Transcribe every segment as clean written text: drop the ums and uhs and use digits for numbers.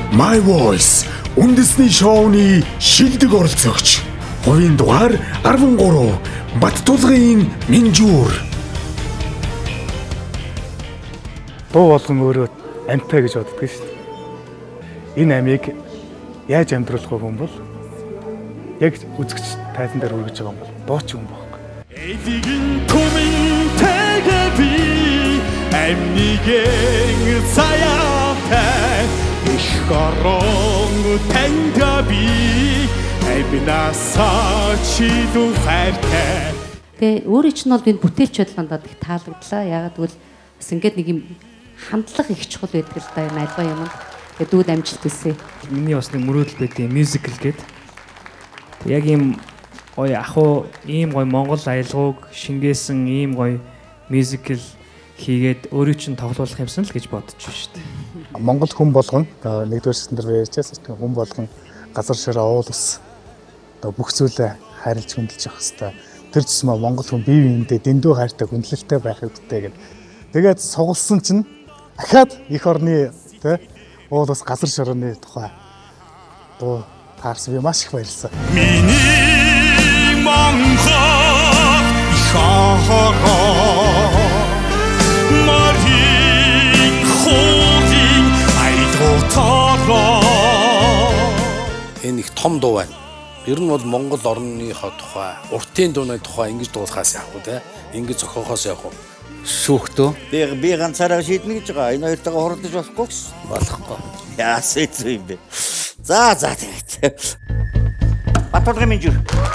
My Voice үндэсний шоуны шилдэг оролцогч. Хувийн дугаар 13 Баттулгын Минжүүр. Дуу болгон өөрөө амьтаа гэж боддог шүү дээ. Энэ амийг яаж амьдруулах вэ хүн бол яг үзэгч тайзан дээр үргэж байгаа юм бол дууч юм байна. Эдийн түмэн тэгэби амнигийн цаяатай их горон тангаби амнасаа чидүү хайртай. Тэгээ өөрөө ч нь бол би бүтээлч бодлоонд их таалагдлаа. Ягаад гэвэл бас ингээд нэг юм хандлага их чухал байдаг л да юм альва юм. Тэгээд дүүд амжилт хүсье. Миний бас нэг мөрөөдөл байдیں۔ Мюзикл гээд. Яг ийм гоё ахуу ийм гоё Монгол аялгауг шингээсэн ийм гоё мюзикл хийгээд өөрөө чинь тоглуулах юмсан л гэж бодож байна шүү дээ. Монгол хүн болгон нэгдүгээр сэдвэн дээр ярьжээс хүн болгон газар ширээ уул ус бүх зүйлээ харилж хөндлөж явах хэрэгтэй. Тэр ч юм Монгол хүн бие биендээ дэндүү хайртай хүндлэлтэй байх хэрэгтэй гэдэг. Тэгээд сугалсан чинь дахиад эх орны тэ уул ус газар ширээний тухай дуу таарсан би маш их баярлсан. Миний Монгол шахараа марин хуулин айдотоо. Энэ их том дуу байна. Ер нь бол Монгол орныхоо тухай, уртын дууны тухай ингэж дуулахаас яах вэ те? Ингэж зохиохоос яах вэ? Шүүхтөө. Би ганцаараа шийднэ гэж байгаа. Энэ хоёртойгоо хордож болохгүй гэсэн. Болохгүй. Яасан юм бэ? За тэгээд. Баттулгын Минжүүр.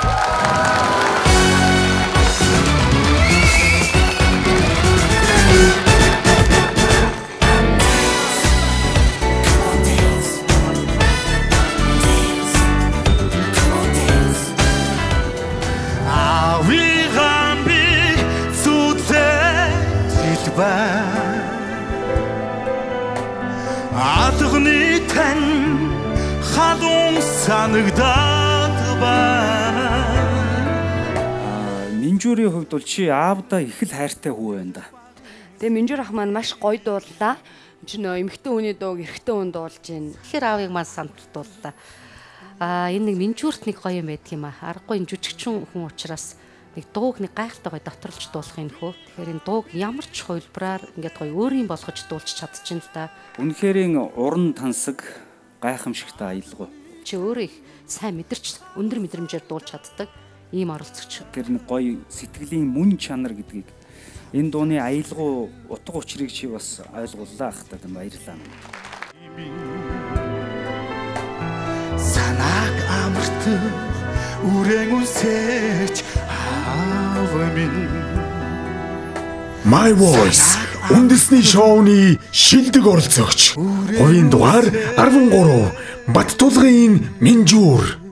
Адгны тань халуун санагдаад байна. Минжүүрийн хувьд бол чи аавда их л хайртай хүү байна да. Тэгээ Минжүүр ах маань маш гоё дууллаа. Чи нөө эмэгтэй хүний дууг эрэгтэй хүн дуулж байна. Тэгэхээр аавыг маань самтууллаа. Энэ нэг Минжүүрт нэг гоё юм байдаг юм аа. Аргагүй энэ жүжигчин хүн учраас нэг дууг нэг гайхалтай гоё доторлж дуулах юм хөө. Тэгэхээр энэ дууг ямар ч хувилбараар ингээд гоё өөрийн болгож дуулж чадчихна л да. Үнэхээр уран тансаг гайхамшигтай аялгау. Чи өөрөө их сайн мэдэрч өндөр мэдрэмжээр дуулж чаддаг ийм оролцогч. Тэр нэг гоё сэтгэлийн мөн чанар гэдгийг энэ дууны аялгау утга учирыг чи бас ойлгууллаа ах та баярлалаа. Санааг амарт үрэн үсэж My Voice үндэсний шоуны шилдэг оролцогч. Хувийн дугаар 13 Баттулгын Минжүүр.